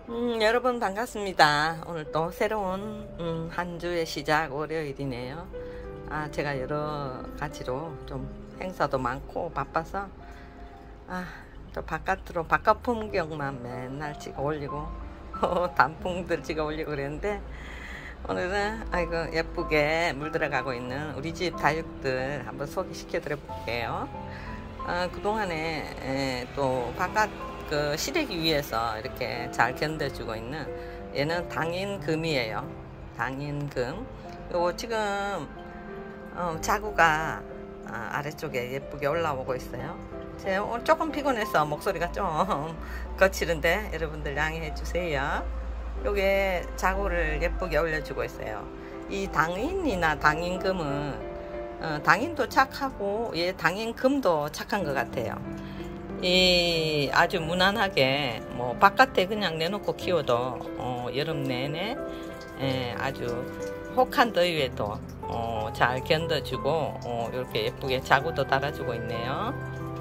여러분 반갑습니다. 오늘 또 새로운 한 주의 시작 월요일이네요. 제가 여러 가지로 좀 행사도 많고 바빠서 또 바깥으로 바깥 풍경만 맨날 찍어 올리고 단풍들 찍어 올리고 그랬는데, 오늘은 아이고 예쁘게 물들어가고 있는 우리 집 다육들 한번 소개시켜 드려 볼게요. 그동안에 또 바깥 그 시래기 위에서 이렇게 잘 견뎌주고 있는 얘는 당인금이에요. 당인금. 요거 지금 자구가 아래쪽에 예쁘게 올라오고 있어요. 제가 오늘 조금 피곤해서 목소리가 좀 거칠은데 여러분들 양해해 주세요. 요게 자구를 예쁘게 올려주고 있어요. 이 당인이나 당인금은 당인도 착하고 얘 당인금도 착한 것 같아요. 이 아주 무난하게 뭐 바깥에 그냥 내놓고 키워도 여름 내내 아주 혹한 더위에도 잘 견뎌주고 이렇게 예쁘게 자구도 달아주고 있네요.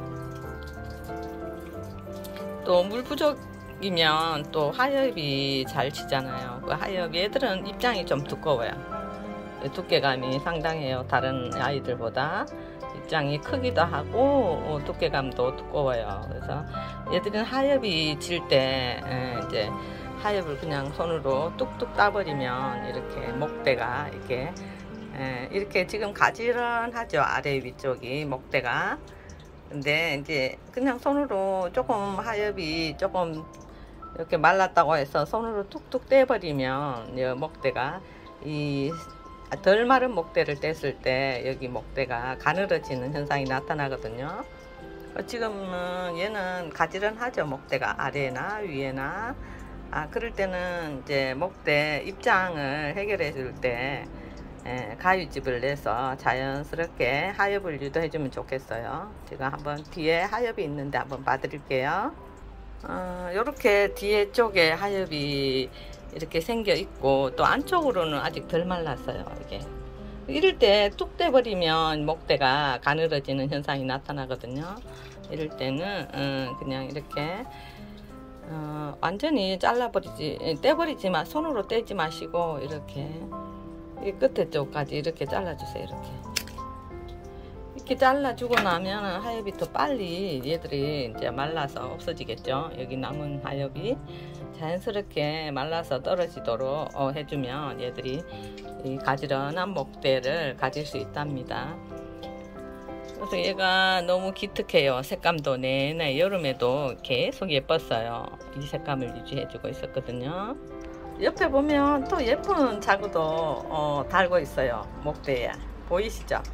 또 물 부족이면 또 하엽이 잘 치잖아요. 그 하엽 얘들은 입장이 좀 두꺼워요. 두께감이 상당해요. 다른 아이들보다 입장이 크기도 하고 두께감도 두꺼워요. 그래서 얘들은 하엽이 질 때 이제 하엽을 그냥 손으로 뚝뚝 따버리면 이렇게 목대가 이렇게 지금 가지런하죠. 아래 위쪽이 목대가. 근데 이제 그냥 손으로 조금 하엽이 조금 이렇게 말랐다고 해서 손으로 툭툭 떼버리면 이 목대가 덜 마른 목대를 뗐을 때 여기 목대가 가늘어지는 현상이 나타나거든요. 지금은 얘는 가지런하죠. 목대가 아래나 위에나. 그럴 때는 이제 목대 입장을 해결해 줄 때 가위집을 내서 자연스럽게 하엽을 유도해 주면 좋겠어요. 제가 한번 뒤에 하엽이 있는데 한번 봐 드릴게요. 요렇게 뒤에 쪽에 하엽이 이렇게 생겨 있고, 또 안쪽으로는 아직 덜 말랐어요. 이럴 때 뚝 떼버리면 목대가 가늘어지는 현상이 나타나거든요. 이럴 때는 그냥 이렇게 완전히 떼버리지만 손으로 떼지 마시고 이렇게 이 끝에 쪽까지 이렇게 잘라주세요. 이렇게 잘라주고 나면 하엽이 더 빨리 얘들이 이제 말라서 없어지겠죠. 여기 남은 하엽이 자연스럽게 말라서 떨어지도록 해주면 얘들이 이 가지런한 목대를 가질 수 있답니다. 그래서 얘가 너무 기특해요. 색감도 내내 여름에도 계속 예뻤어요. 이 색감을 유지해주고 있었거든요. 옆에 보면 또 예쁜 자구도 달고 있어요. 목대에 보이시죠?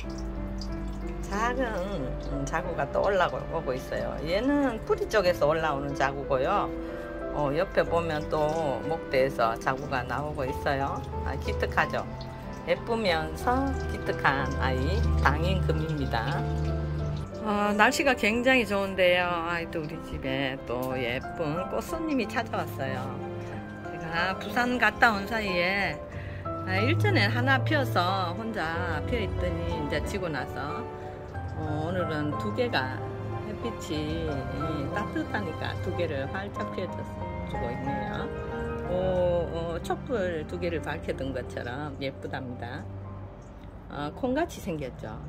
작은 자구가 또 올라오고 있어요. 얘는 뿌리 쪽에서 올라오는 자구고요. 옆에 보면 또 목대에서 자구가 나오고 있어요. 기특하죠? 예쁘면서 기특한 아이 당인금입니다. 날씨가 굉장히 좋은데요. 또 우리 집에 또 예쁜 꽃손님이 찾아왔어요. 제가 부산 갔다 온 사이에 일전에 하나 피어서 혼자 피어있더니 이제 지고 나서 오늘은 두 개가 햇빛이 따뜻하니까 두 개를 활짝 피워주고 있네요. 촛불 두 개를 밝혀둔 것처럼 예쁘답니다. 콩같이 생겼죠.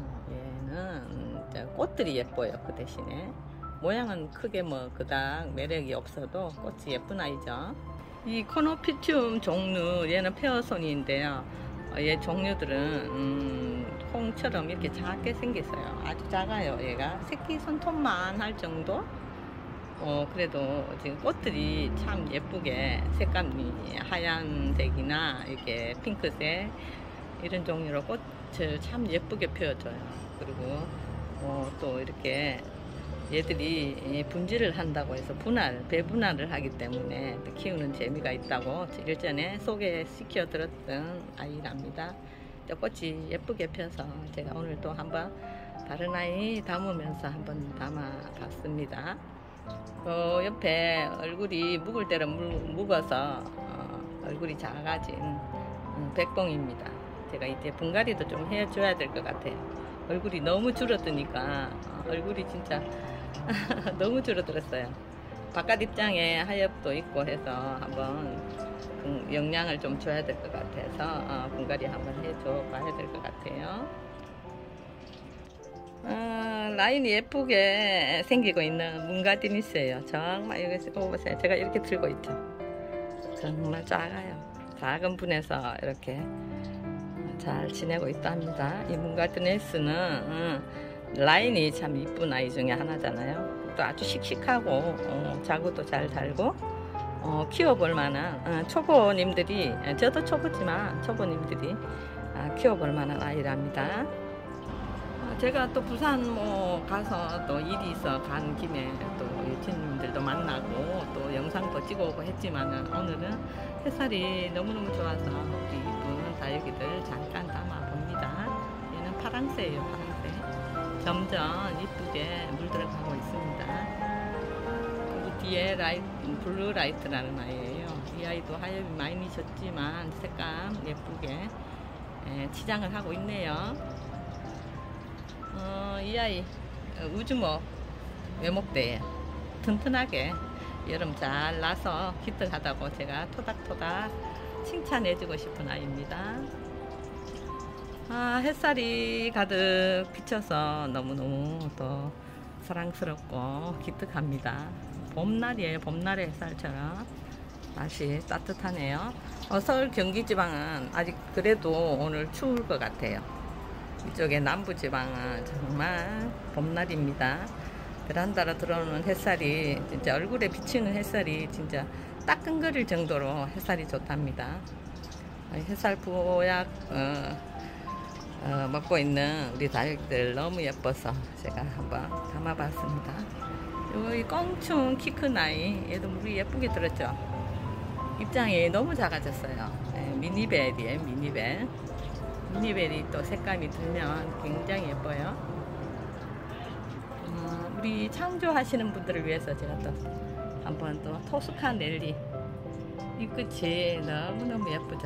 얘는 꽃들이 예뻐요. 그 대신에 모양은 크게 뭐 그닥 매력이 없어도 꽃이 예쁜 아이죠. 이 코노피튬 종류, 얘는 페어손인데요. 얘 종류들은 콩처럼 이렇게 작게 생겼어요. 아주 작아요. 얘가 새끼 손톱만 할 정도? 그래도 지금 꽃들이 참 예쁘게 색감이 하얀색이나 이렇게 핑크색 이런 종류로 꽃을 참 예쁘게 펴줘요. 그리고 또 이렇게 얘들이 분질을 한다고 해서 배분할을 하기 때문에 키우는 재미가 있다고 일전에 소개시켜 드렸던 아이랍니다. 꽃이 예쁘게 펴서 제가 오늘 또 한번 다른 아이 담으면서 한번 담아 봤습니다. 옆에 얼굴이 묵을 대로 묵어서 얼굴이 작아진 백봉입니다. 제가 이제 분갈이도 좀 해줘야 될 것 같아요. 얼굴이 너무 줄어드니까 얼굴이 진짜 너무 줄어들었어요. 바깥 입장에 하엽도 있고 해서 한번 영양을 좀 줘야 될 것 같아서 분갈이 한번 해줘 봐야 될 것 같아요. 라인이 예쁘게 생기고 있는 문가디니스예요. 정말 여기 보세요. 제가 이렇게 들고 있죠. 정말 작아요. 작은 분에서 이렇게 잘 지내고 있답니다. 이 문가디니스는 라인이 참 이쁜 아이 중에 하나잖아요. 또 아주 씩씩하고 자구도 잘 달고 키워볼 만한 초보님들이, 저도 초보지만 초보님들이 키워볼 만한 아이랍니다. 제가 또 부산 가서 또 일이 있어 간 김에 또 유치님들도 만나고 또 영상도 찍어오고 했지만은 오늘은 햇살이 너무너무 좋아서 우리 이쁜 다육이들 잠깐 담아 봅니다. 얘는 파랑새예요. 파랑새. 점점 이쁘게 물들어가고 있습니다. 여기 뒤에 블루라이트라는 아이예요. 이 아이도 하엽이 많이 졌지만 색감 예쁘게 치장을 하고 있네요. 이 아이 우주목 외목대에 튼튼하게 여름 잘 나서 기특하다고 제가 토닥토닥 칭찬해주고 싶은 아이입니다. 햇살이 가득 비쳐서 너무너무 또 사랑스럽고 기특합니다. 봄날이에요. 봄날의 햇살처럼 날씨 따뜻하네요. 서울 경기지방은 아직 그래도 오늘 추울 것 같아요. 이쪽에 남부지방은 정말 봄날입니다. 베란다로 들어오는 햇살이 진짜 얼굴에 비치는 햇살이 진짜 따끈거릴 정도로 햇살이 좋답니다. 햇살 보약 먹고 있는 우리 다육들 너무 예뻐서 제가 한번 담아봤습니다. 여기 껑충 키 큰 아이, 얘도 물이 예쁘게 들었죠. 입장이 너무 작아졌어요. 미니벨이에요. 미니벨. 미니벨이 또 색감이 들면 굉장히 예뻐요. 우리 창조하시는 분들을 위해서 제가 또 한번 또 토스카 넬리 이 끝이 너무너무 예쁘죠.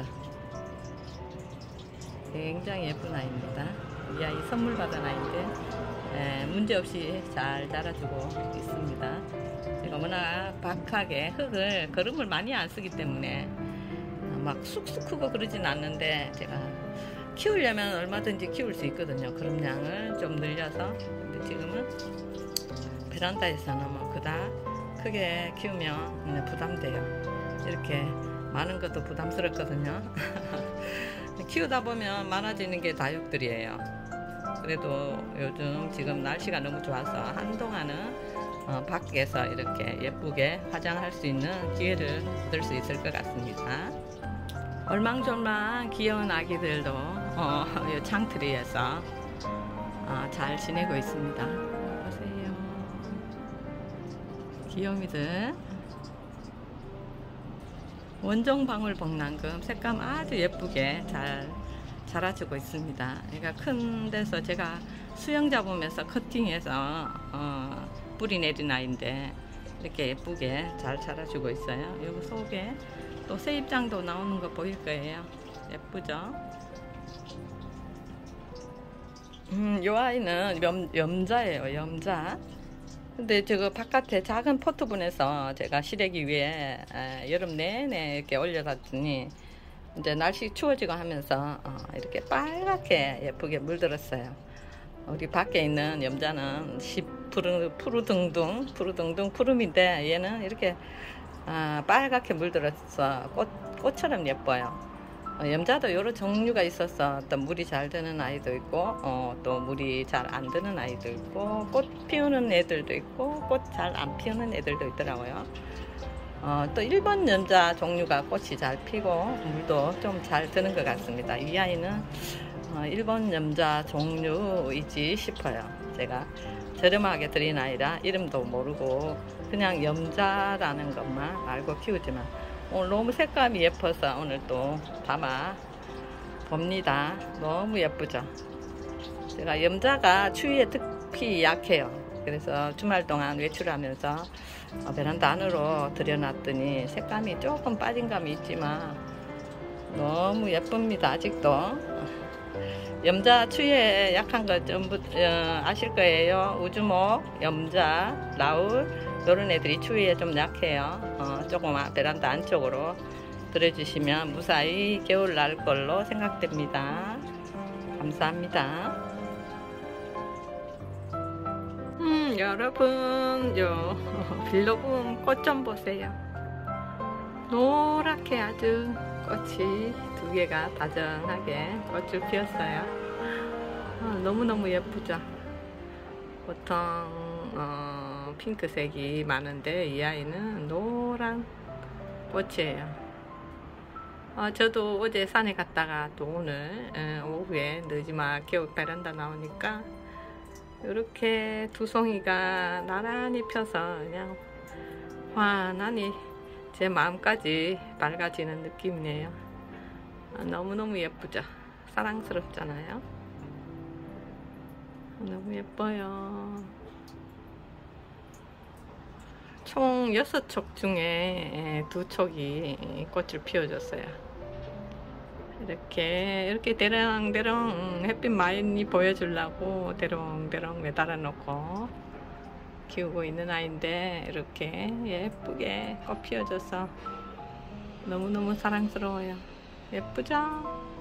굉장히 예쁜 아이입니다. 이 아이 선물 받은 아이인데 문제없이 잘 자라주고 있습니다. 제가 워낙 박하게 거름을 많이 안 쓰기 때문에 막 쑥쑥 크고 그러진 않는데 제가 키우려면 얼마든지 키울 수 있거든요. 그럼량을 좀 늘려서. 근데 지금은 베란다에서는 그닥 크게 키우면 부담돼요. 이렇게 많은 것도 부담스럽거든요. 키우다 보면 많아지는 게 다육들이에요. 그래도 요즘 지금 날씨가 너무 좋아서 한동안은 밖에서 이렇게 예쁘게 화장할 수 있는 기회를 얻을 수 있을 것 같습니다. 얼망졸망 귀여운 아기들도 이 창트리에서 잘 지내고 있습니다. 보세요. 귀요미들. 원종방울복랑금 색감 아주 예쁘게 잘 자라주고 있습니다. 얘가 큰 데서 제가 수영 잡으면서 커팅해서 뿌리 내린 아이인데 이렇게 예쁘게 잘 자라주고 있어요. 여기 속에 또 새 입장도 나오는 거 보일 거예요. 예쁘죠? 이 아이는 염자예요. 염자. 근데 저거 바깥에 작은 포트분에서 제가 시래기 위에 여름 내내 이렇게 올려놨더니 이제 날씨 추워지고 하면서 이렇게 빨갛게 예쁘게 물들었어요. 우리 밖에 있는 염자는 푸르둥둥 푸름인데 얘는 이렇게 빨갛게 물들어서 꽃처럼 예뻐요. 염자도 여러 종류가 있어서 또 물이 잘 드는 아이도 있고 또 물이 잘 안 드는 아이도 있고 꽃 피우는 애들도 있고 꽃 잘 안 피우는 애들도 있더라고요. 또 일본 염자 종류가 꽃이 잘 피고 물도 좀 잘 드는 것 같습니다. 이 아이는 일본 염자 종류이지 싶어요. 제가 저렴하게 드린 아이라 이름도 모르고 그냥 염자라는 것만 알고 키우지만 오늘 너무 색감이 예뻐서 오늘 또 담아 봅니다. 너무 예쁘죠? 제가 염자가 추위에 특히 약해요. 그래서 주말 동안 외출하면서 베란다 안으로 들여놨더니 색감이 조금 빠진 감이 있지만 너무 예쁩니다. 아직도. 염자 추위에 약한 거 전부 아실 거예요. 우주목, 염자, 라울, 이런 애들이 추위에 좀 약해요. 조그만 베란다 안쪽으로 들여주시면 무사히 겨울 날 걸로 생각됩니다. 감사합니다. 여러분, 요 빌로붐 꽃 좀 보세요. 노랗게 아주 꽃이 두 개가 다정하게 꽃을 피웠어요. 너무너무 예쁘죠. 보통 핑크색이 많은데 이 아이는 노란 꽃이에요. 저도 어제 산에 갔다가 또 오늘 오후에 늦지막 겨울 베란다 나오니까 이렇게 두 송이가 나란히 펴서 그냥 환하니 제 마음까지 밝아지는 느낌이네요. 너무너무 예쁘죠? 사랑스럽잖아요? 너무 예뻐요. 총 6촉 중에 2촉이 꽃을 피워줬어요. 이렇게 대롱대롱 햇빛 많이 보여주려고 대롱대롱 매달아 놓고 키우고 있는 아이인데 이렇게 예쁘게 꽃 피워줘서 너무너무 사랑스러워요. 예쁘죠?